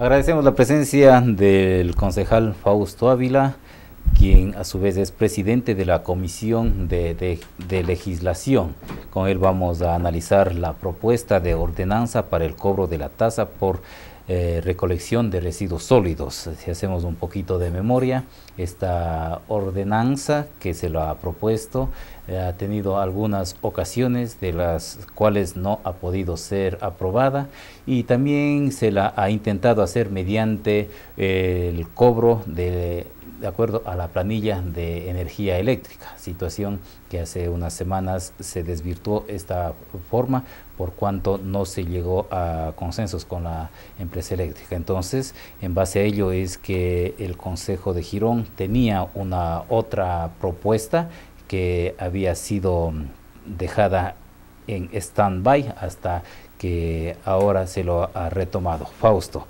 Agradecemos la presencia del concejal Fausto Ávila, quien a su vez es presidente de la Comisión de Legislación. Con él vamos a analizar la propuesta de ordenanza para el cobro de la tasa por recolección de residuos sólidos. Si hacemos un poquito de memoria, esta ordenanza que se lo ha propuesto ha tenido algunas ocasiones de las cuales no ha podido ser aprobada, y también se la ha intentado hacer mediante el cobro de acuerdo a la planilla de energía eléctrica, situación que hace unas semanas se desvirtuó esta forma por cuanto no se llegó a consensos con la empresa eléctrica. Entonces, en base a ello es que el Consejo de Girón tenía una otra propuesta que había sido dejada en stand-by hasta que ahora se lo ha retomado. Fausto,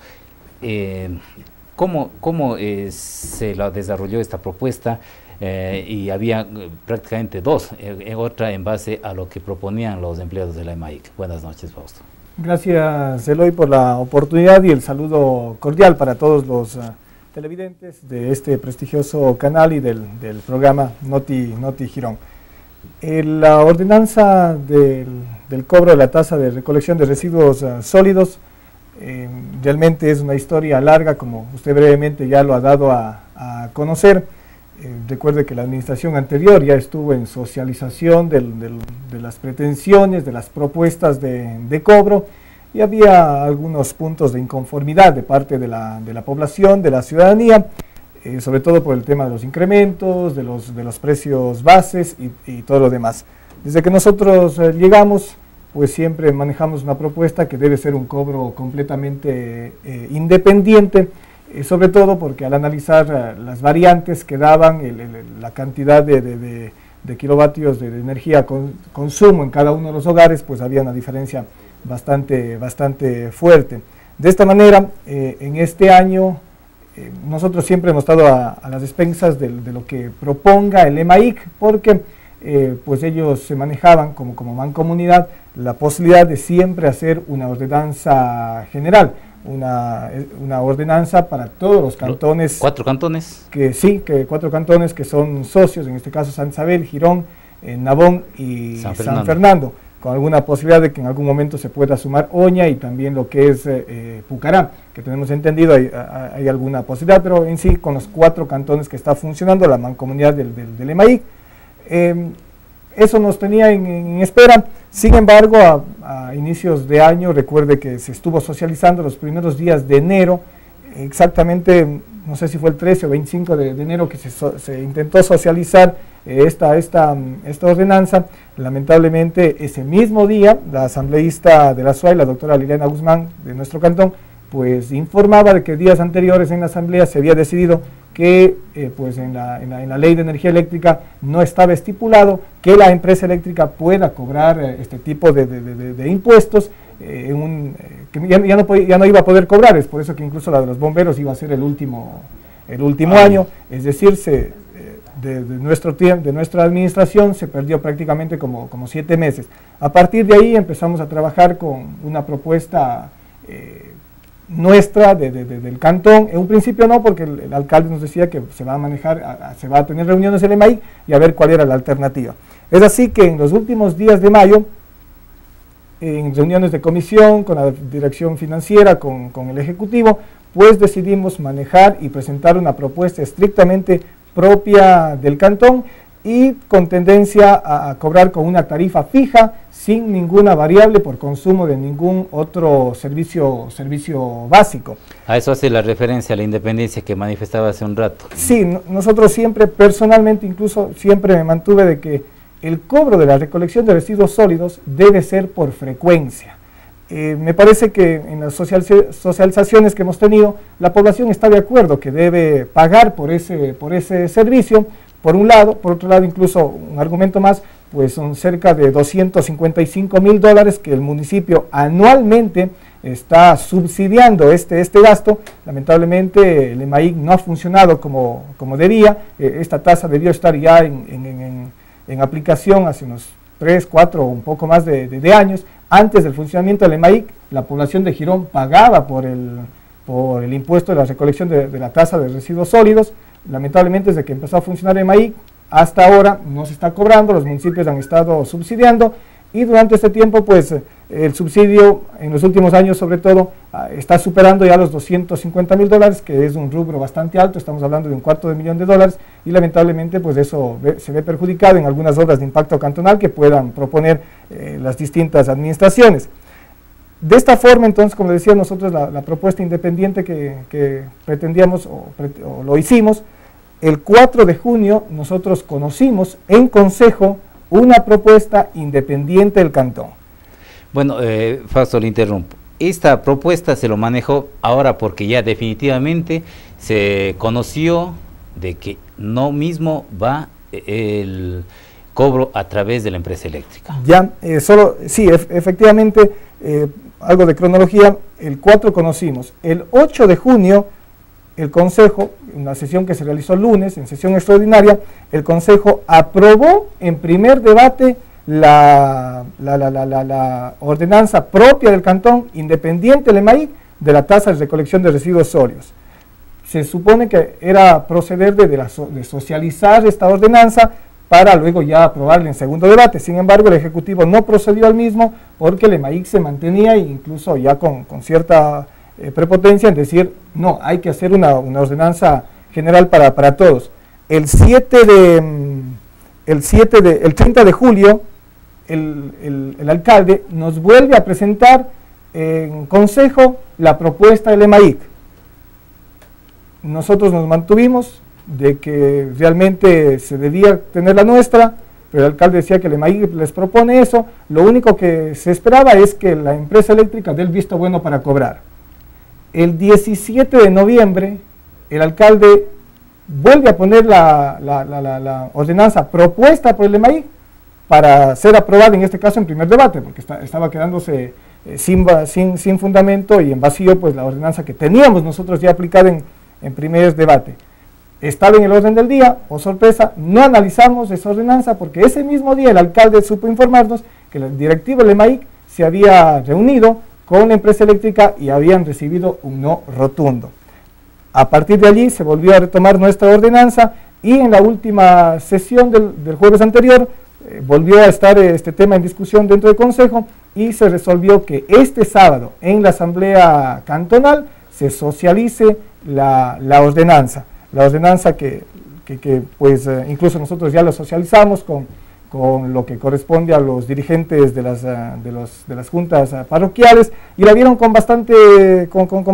¿Cómo se la desarrolló esta propuesta? Y había prácticamente dos, otra en base a lo que proponían los empleados de la EMAIC. Buenas noches, Fausto. Gracias, Eloy, por la oportunidad y el saludo cordial para todos los televidentes de este prestigioso canal y del programa Noti Girón. La ordenanza del cobro de la tasa de recolección de residuos sólidos realmente es una historia larga, como usted brevemente ya lo ha dado a conocer. Recuerde que la administración anterior ya estuvo en socialización de las pretensiones, de las propuestas de cobro, y había algunos puntos de inconformidad de parte de la población, de la ciudadanía, sobre todo por el tema de los incrementos, de los precios bases y todo lo demás. Desde que nosotros llegamos, pues siempre manejamos una propuesta que debe ser un cobro completamente independiente, sobre todo porque al analizar las variantes que daban, la cantidad de kilovatios de energía consumo en cada uno de los hogares, pues había una diferencia bastante fuerte. De esta manera, en este año, nosotros siempre hemos estado a las expensas de lo que proponga el EMAIC, porque pues ellos se manejaban como mancomunidad la posibilidad de siempre hacer una ordenanza general, una ordenanza para todos los cantones. ¿Cuatro cantones? Que 4 cantones que son socios, en este caso San Isabel, Girón, Nabón y San Fernando, con alguna posibilidad de que en algún momento se pueda sumar Oña y también lo que es Pucará, que tenemos entendido hay alguna posibilidad, pero en sí con los 4 cantones que está funcionando la mancomunidad del EMAIC. Eso nos tenía en espera. Sin embargo, a inicios de año, recuerde que se estuvo socializando los primeros días de enero, exactamente, no sé si fue el 13 o 25 de enero que se intentó socializar esta ordenanza. Lamentablemente, ese mismo día, la asambleísta de la SUAY, la doctora Liliana Guzmán, de nuestro cantón, pues informaba de que días anteriores en la asamblea se había decidido que pues en la ley de energía eléctrica no estaba estipulado que la empresa eléctrica pueda cobrar este tipo de impuestos, que ya no iba a poder cobrar. Es por eso que incluso la de los bomberos iba a ser el último año, es decir, de nuestra administración se perdió prácticamente como 7 meses. A partir de ahí empezamos a trabajar con una propuesta nuestra del cantón. En un principio no, porque el alcalde nos decía que se va a manejar, se va a tener reuniones en el EMAIC y a ver cuál era la alternativa. Es así que en los últimos días de mayo, en reuniones de comisión, con la dirección financiera, con el ejecutivo, pues decidimos manejar y presentar una propuesta estrictamente propia del cantón y con tendencia a cobrar con una tarifa fija, sin ninguna variable por consumo de ningún otro servicio básico. A eso hace la referencia a la independencia que manifestaba hace un rato. Sí, nosotros siempre, personalmente incluso, siempre me mantuve de que el cobro de la recolección de residuos sólidos debe ser por frecuencia. Me parece que en las socializaciones que hemos tenido, la población está de acuerdo que debe pagar por ese servicio. Por un lado, por otro lado, incluso un argumento más, pues son cerca de $255,000 que el municipio anualmente está subsidiando este gasto. Lamentablemente el EMAIC no ha funcionado como debía. Esta tasa debió estar ya en aplicación hace unos 3, 4 o un poco más de años. Antes del funcionamiento del EMAIC, la población de Girón pagaba por por el impuesto de la recolección de la tasa de residuos sólidos. Lamentablemente, desde que empezó a funcionar el MAIC, hasta ahora no se está cobrando, los municipios han estado subsidiando, y durante este tiempo, pues, el subsidio en los últimos años, sobre todo, está superando ya los $250.000, que es un rubro bastante alto. Estamos hablando de $250.000, y lamentablemente, pues, eso se ve perjudicado en algunas obras de impacto cantonal que puedan proponer las distintas administraciones. De esta forma, entonces, como decía, nosotros la propuesta independiente que pretendíamos o lo hicimos, el 4 de junio nosotros conocimos en Consejo una propuesta independiente del cantón. Bueno, Fausto, le interrumpo. Esta propuesta se lo manejó ahora porque ya definitivamente se conoció de que no mismo va el cobro a través de la empresa eléctrica. Ya, sí, efectivamente, algo de cronología, el 4 conocimos. El 8 de junio, el Consejo, en la sesión que se realizó el lunes, en sesión extraordinaria, el Consejo aprobó en primer debate la ordenanza propia del cantón, independiente del MAIC, de la tasa de recolección de residuos sólidos. Se supone que era proceder de socializar esta ordenanza para luego ya aprobarla en segundo debate. Sin embargo, el Ejecutivo no procedió al mismo porque el MAIC se mantenía, incluso ya con cierta prepotencia, en decir, no, hay que hacer una ordenanza general para todos. El 30 de julio, el alcalde nos vuelve a presentar en Consejo la propuesta del MAIC. Nosotros nos mantuvimos de que realmente se debía tener la nuestra, pero el alcalde decía que el MAIC les propone eso. Lo único que se esperaba es que la empresa eléctrica dé el visto bueno para cobrar. El 17 de noviembre, el alcalde vuelve a poner la ordenanza propuesta por el MAIC para ser aprobada, en este caso en primer debate, porque estaba quedándose sin fundamento y en vacío, pues, la ordenanza que teníamos nosotros ya aplicada en primer debate. Estaba en el orden del día, oh sorpresa, no analizamos esa ordenanza porque ese mismo día el alcalde supo informarnos que la directiva del MAIC se había reunido con la empresa eléctrica y habían recibido un no rotundo. A partir de allí se volvió a retomar nuestra ordenanza y en la última sesión del jueves anterior volvió a estar este tema en discusión dentro del Consejo y se resolvió que este sábado en la Asamblea Cantonal se socialice la ordenanza. La ordenanza que pues incluso nosotros ya la socializamos con lo que corresponde a los dirigentes de las juntas parroquiales, y la vieron con bastante,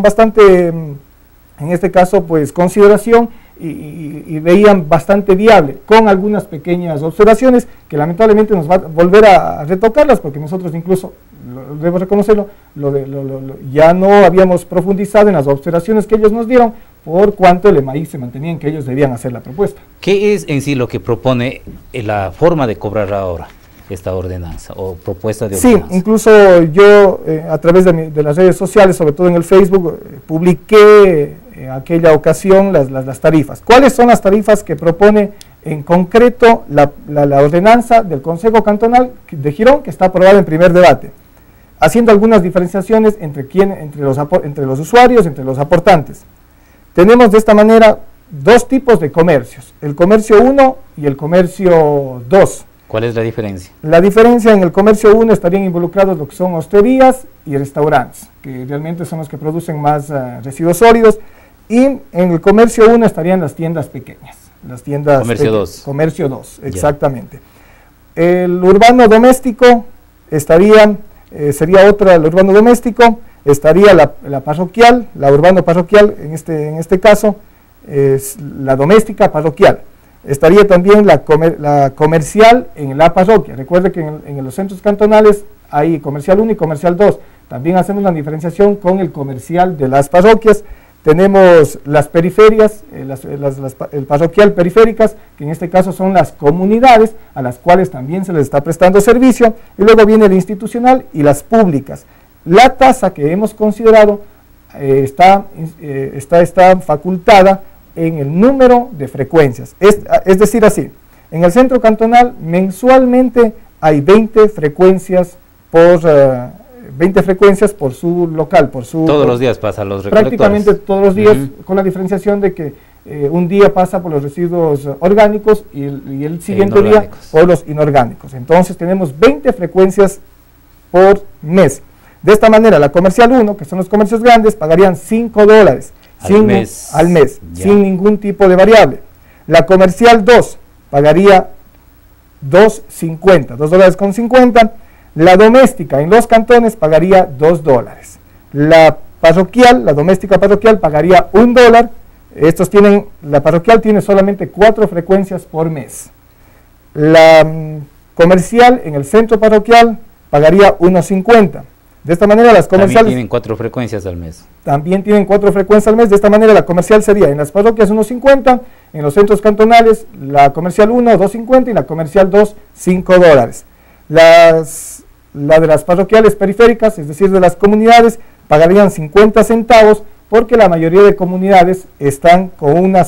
en este caso, pues consideración, y veían bastante viable, con algunas pequeñas observaciones que lamentablemente nos va a volver a retocarlas, porque nosotros incluso, debo reconocerlo, ya no habíamos profundizado en las observaciones que ellos nos dieron, por cuanto el MAIC se mantenía en que ellos debían hacer la propuesta. ¿Qué es en sí lo que propone la forma de cobrar ahora esta ordenanza o propuesta de ordenanza? Sí, incluso yo a través de las redes sociales, sobre todo en el Facebook, publiqué en aquella ocasión las tarifas. ¿Cuáles son las tarifas que propone en concreto la ordenanza del Consejo Cantonal de Girón, que está aprobada en primer debate? Haciendo algunas diferenciaciones entre los usuarios, entre los aportantes. Tenemos de esta manera dos tipos de comercios, el comercio 1 y el comercio 2. ¿Cuál es la diferencia? La diferencia: en el comercio 1 estarían involucrados lo que son hosterías y restaurantes, que realmente son los que producen más residuos sólidos, y en el comercio 1 estarían las tiendas pequeñas. Comercio 2. Comercio 2, exactamente. Yeah. El urbano doméstico sería el urbano doméstico, estaría la parroquial, la urbano parroquial, en este caso es la doméstica parroquial. Estaría también la comercial en la parroquia. Recuerde que en los centros cantonales hay comercial 1 y comercial 2. También hacemos una diferenciación con el comercial de las parroquias. Tenemos las periferias, el parroquial periféricas, que en este caso son las comunidades a las cuales también se les está prestando servicio, y luego viene el institucional y las públicas. La tasa que hemos considerado está facultada en el número de frecuencias, es decir, así, en el centro cantonal mensualmente hay 20 frecuencias 20 frecuencias por su local, por su... Todos los días pasa los recolectores. Prácticamente todos los días, con la diferenciación de que un día pasa por los residuos orgánicos y el siguiente día por los inorgánicos. Entonces tenemos 20 frecuencias por mes. De esta manera, la comercial 1, que son los comercios grandes, pagarían $5 al mes sin ningún tipo de variable. La comercial 2 pagaría $2.50. La doméstica en los cantones pagaría $2. La parroquial, la doméstica parroquial pagaría $1. La parroquial tiene solamente 4 frecuencias por mes. La comercial en el centro parroquial pagaría $1.50. De esta manera las comerciales... También tienen 4 frecuencias al mes. También tienen 4 frecuencias al mes. De esta manera la comercial sería en las parroquias $1.50, en los centros cantonales la comercial 1, $2.50 y la comercial 2, $5. La de las parroquiales periféricas, es decir, de las comunidades, pagarían 50 centavos porque la mayoría de comunidades están con una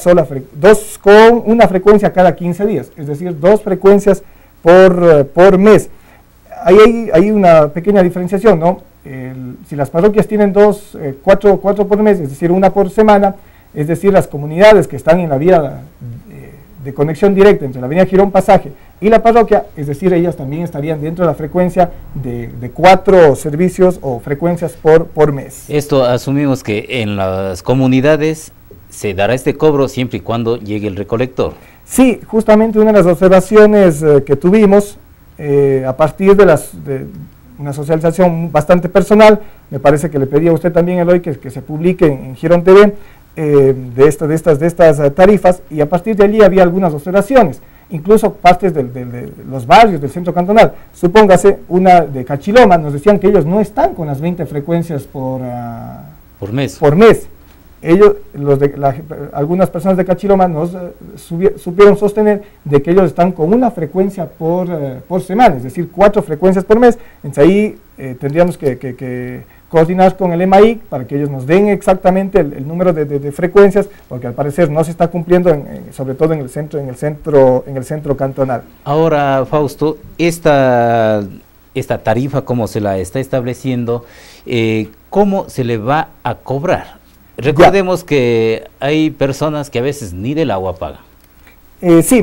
frecuencia cada 15 días, es decir, 2 frecuencias por mes. Ahí hay una pequeña diferenciación, ¿no? Si las parroquias tienen 4 por mes, es decir, 1 por semana, es decir, las comunidades que están en la vía de conexión directa entre la avenida Girón Pasaje y la parroquia, es decir, ellas también estarían dentro de la frecuencia de 4 servicios o frecuencias por mes. Esto asumimos que en las comunidades se dará este cobro siempre y cuando llegue el recolector. Sí, justamente una de las observaciones que tuvimos a partir de una socialización bastante personal, me parece que le pedí a usted también, Eloy, que se publique en Girón TV de estas tarifas, y a partir de allí había algunas observaciones, incluso partes de los barrios del centro cantonal. Supóngase una de Cachiloma, nos decían que ellos no están con las 20 frecuencias por mes. Ellos, algunas personas de Cachiloma nos supieron sostener de que ellos están con una frecuencia por semana, es decir, 4 frecuencias por mes. Entonces ahí tendríamos que coordinar con el EMAIC para que ellos nos den exactamente el número de frecuencias, porque al parecer no se está cumpliendo, sobre todo en el centro cantonal. Ahora, Fausto, esta tarifa, ¿cómo se la está estableciendo? ¿Cómo se le va a cobrar? Recordemos que hay personas que a veces ni del agua pagan. Sí,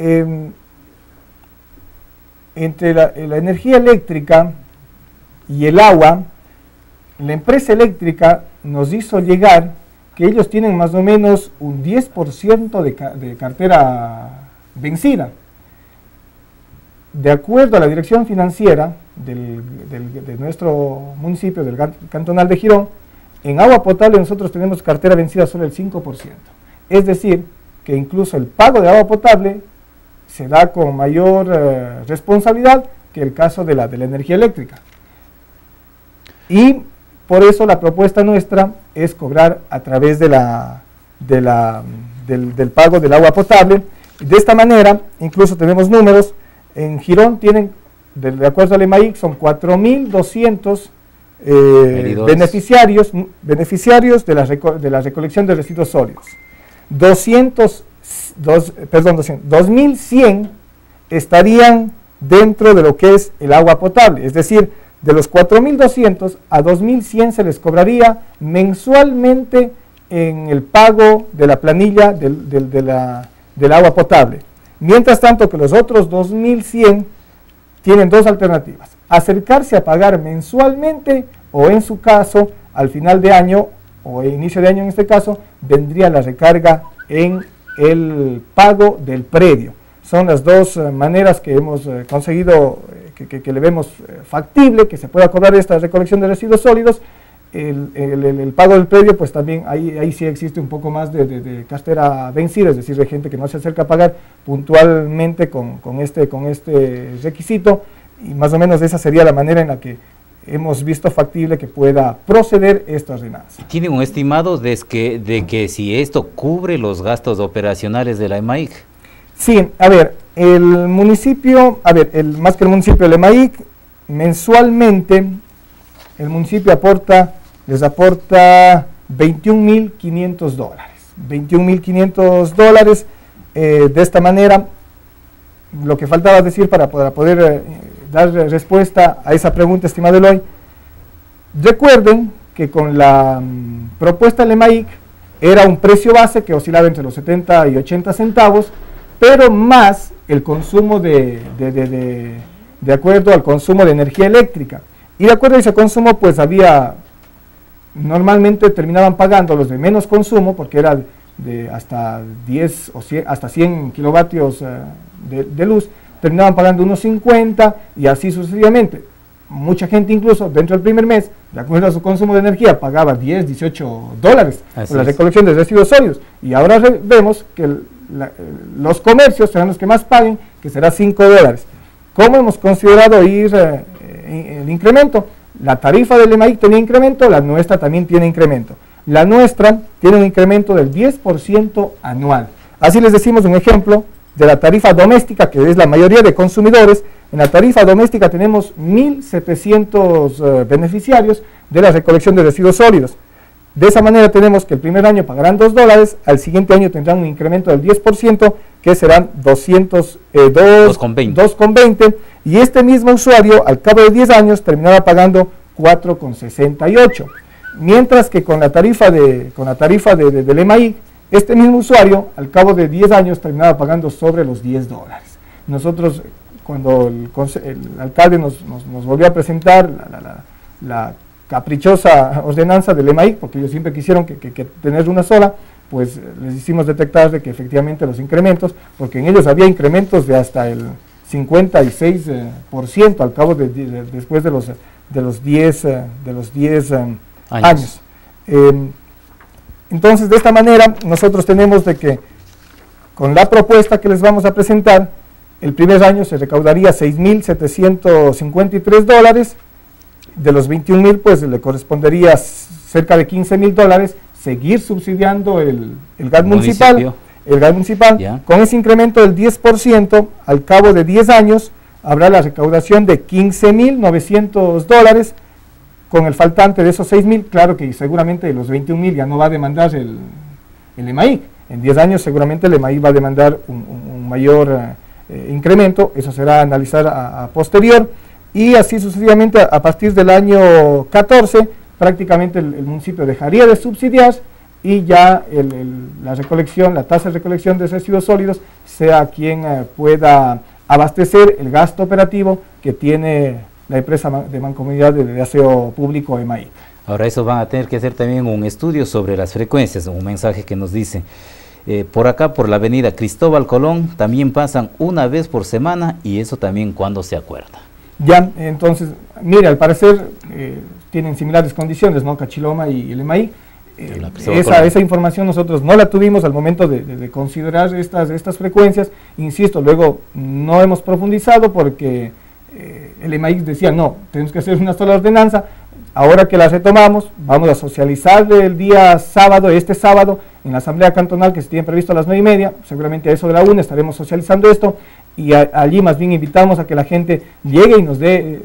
entre la energía eléctrica y el agua, la empresa eléctrica nos hizo llegar que ellos tienen más o menos un 10% de cartera vencida. De acuerdo a la dirección financiera de nuestro municipio, del cantonal de Girón, en agua potable nosotros tenemos cartera vencida solo el 5%. Es decir, que incluso el pago de agua potable se da con mayor responsabilidad que el caso de la energía eléctrica. Y por eso la propuesta nuestra es cobrar a través del pago del agua potable. De esta manera, incluso tenemos números, en Girón tienen, de acuerdo al EMAIC, son 4.200 beneficiarios de la recolección de residuos sólidos. 2.100 estarían dentro de lo que es el agua potable, es decir, de los 4.200 a 2.100 se les cobraría mensualmente en el pago de la planilla del agua potable. Mientras tanto que los otros 2.100 tienen 2 alternativas: acercarse a pagar mensualmente, o en su caso, al final de año, o inicio de año en este caso, vendría la recarga en el pago del predio. Son las 2 maneras que hemos conseguido, que le vemos factible, que se pueda cobrar esta recolección de residuos sólidos. El pago del predio, pues también ahí sí existe un poco más de cartera vencida, es decir, de gente que no se acerca a pagar puntualmente con este requisito, y más o menos esa sería la manera en la que hemos visto factible que pueda proceder esta ordenanza. ¿Tiene un estimado de que si esto cubre los gastos operacionales de la EMAIC? Sí, a ver, el municipio, más que el municipio, el EMAIC, mensualmente, el municipio les aporta $21.500. $21.500, de esta manera, lo que faltaba decir para poder dar respuesta a esa pregunta, estimado Eloy, Recuerden que con la propuesta del EMAIC era un precio base que oscilaba entre los 70 y 80 centavos, pero más el consumo de acuerdo al consumo de energía eléctrica. Y de acuerdo a ese consumo, pues normalmente terminaban pagando los de menos consumo, porque era de hasta 10 o 100, hasta 100 kilovatios de luz, terminaban pagando unos 50 y así sucesivamente. Mucha gente incluso dentro del primer mes, de acuerdo a su consumo de energía, pagaba 10, 18 dólares por la recolección de residuos sólidos. Y ahora vemos que los comercios serán los que más paguen, que será 5 dólares. ¿Cómo hemos considerado ir el incremento? La tarifa del EMAIC tenía incremento, la nuestra también tiene incremento. La nuestra tiene un incremento del 10% anual. Así les decimos un ejemplo de la tarifa doméstica, que es la mayoría de consumidores. En la tarifa doméstica tenemos 1.700 beneficiarios de la recolección de residuos sólidos. De esa manera tenemos que el primer año pagarán 2 dólares, al siguiente año tendrán un incremento del 10%, que serán 2,20, y este mismo usuario al cabo de 10 años terminará pagando 4,68. Mientras que con la tarifa del EMAIC, este mismo usuario al cabo de 10 años terminaba pagando sobre los 10 dólares. Nosotros, cuando el alcalde nos volvió a presentar la caprichosa ordenanza del EMAIC, porque ellos siempre quisieron que tener una sola, pues les hicimos detectar de que efectivamente los incrementos, porque en ellos había incrementos de hasta el 56% al cabo después de los 10 años. Entonces, de esta manera, nosotros tenemos de que con la propuesta que les vamos a presentar, el primer año se recaudaría 6.753 dólares, de los 21.000 pues le correspondería cerca de 15.000 dólares seguir subsidiando el gas municipal, con ese incremento del 10%, al cabo de 10 años habrá la recaudación de 15.900 dólares, con el faltante de esos 6.000, claro que seguramente los 21.000 ya no va a demandar el EMAIC, en 10 años seguramente el EMAIC va a demandar un mayor incremento, eso será analizar a posterior, y así sucesivamente a partir del año 14 prácticamente el municipio dejaría de subsidiar y ya la tasa de recolección de residuos sólidos sea quien pueda abastecer el gasto operativo que tiene la empresa de mancomunidad de aseo público EMAIC. Ahora eso van a tener que hacer también un estudio sobre las frecuencias, un mensaje que nos dice, por acá por la avenida Cristóbal Colón también pasan una vez por semana y eso también cuando se acuerda. Ya, entonces, mire, al parecer tienen similares condiciones, ¿no? Cachiloma y el EMAIC. Esa información nosotros no la tuvimos al momento de considerar estas frecuencias. Insisto, luego no hemos profundizado porque el EMAIC decía, no, tenemos que hacer una sola ordenanza. Ahora que la retomamos, vamos a socializar el día sábado, este sábado, en la Asamblea Cantonal que se tiene previsto a las 9:30, seguramente a eso de la 1 estaremos socializando esto, y allí más bien invitamos a que la gente llegue y nos dé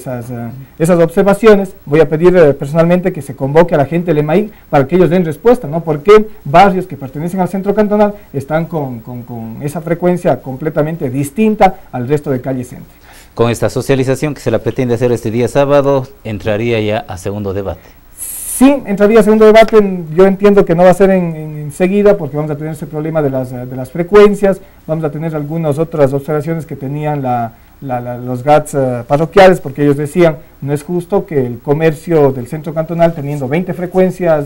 esas observaciones. Voy a pedir personalmente que se convoque a la gente del EMAIC para que ellos den respuesta, ¿no? ¿Por qué barrios que pertenecen al centro cantonal están con esa frecuencia completamente distinta al resto de calles céntricas? Con esta socialización que se la pretende hacer este día sábado, ¿entraría ya a segundo debate? Sí, entraría a segundo debate. Yo entiendo que no va a ser enseguida porque vamos a tener ese problema de las frecuencias, vamos a tener algunas otras observaciones que tenían los GATS parroquiales, porque ellos decían, no es justo que el comercio del centro cantonal teniendo 20 frecuencias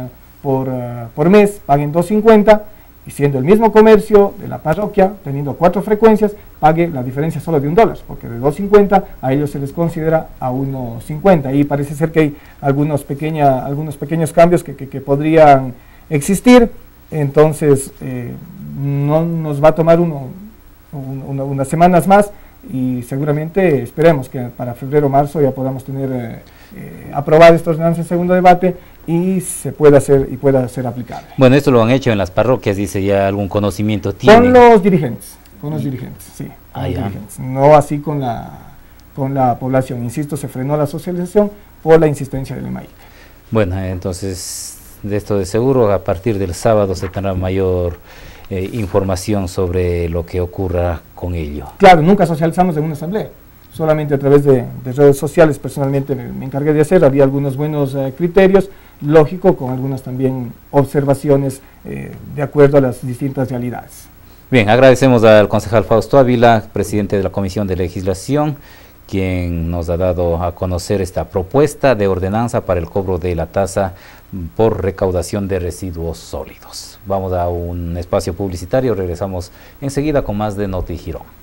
por mes paguen 2.50, y siendo el mismo comercio de la parroquia, teniendo 4 frecuencias, pague la diferencia solo de $1, porque de 2.50 a ellos se les considera a 1.50, y parece ser que hay algunos pequeños cambios que podrían existir. Entonces no nos va a tomar unas semadas más, y seguramente esperemos que para febrero o marzo ya podamos tener aprobar esta ordenanza en segundo debate y se pueda hacer aplicable. Bueno, esto lo han hecho en las parroquias, dice, ya algún conocimiento tiene. Con los dirigentes, sí, dirigentes, no así con la población. Insisto, se frenó la socialización por la insistencia del EMAIC. Bueno, entonces de esto de seguro a partir del sábado se tendrá mayor información sobre lo que ocurra con ello. Claro, nunca socializamos en una asamblea. solamente a través de redes sociales, personalmente me encargué de hacer, había algunos buenos criterios, lógico, con algunas también observaciones de acuerdo a las distintas realidades. Bien, agradecemos al concejal Fausto Ávila, presidente de la Comisión de Legislación, quien nos ha dado a conocer esta propuesta de ordenanza para el cobro de la tasa por recaudación de residuos sólidos. Vamos a un espacio publicitario, regresamos enseguida con más de Noti Girón.